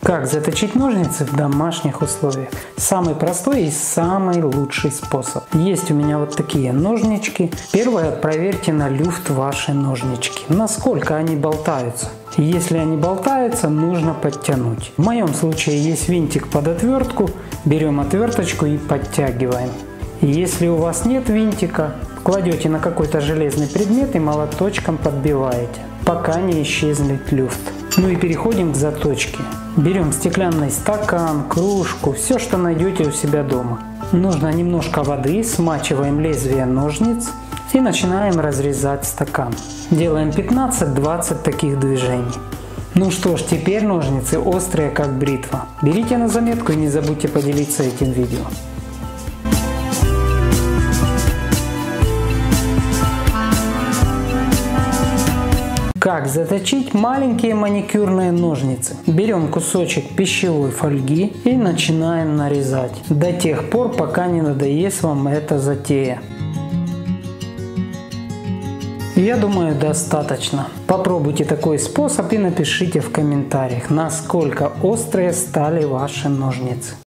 Как заточить ножницы в домашних условиях? Самый простой и самый лучший способ. Есть у меня вот такие ножнички. Первое, проверьте на люфт ваши ножнички. Насколько они болтаются. Если они болтаются, нужно подтянуть. В моем случае есть винтик под отвертку. Берем отверточку и подтягиваем. Если у вас нет винтика, кладете на какой-то железный предмет и молоточком подбиваете, пока не исчезнет люфт. Ну и переходим к заточке. Берем стеклянный стакан, кружку, все, что найдете у себя дома. Нужно немножко воды, смачиваем лезвие ножниц и начинаем разрезать стакан. Делаем 15-20 таких движений. Ну что ж, теперь ножницы острые, как бритва. Берите на заметку и не забудьте поделиться этим видео. Как заточить маленькие маникюрные ножницы? Берем кусочек пищевой фольги и начинаем нарезать. До тех пор, пока не надоест вам эта затея. Я думаю, достаточно. Попробуйте такой способ и напишите в комментариях, насколько острые стали ваши ножницы.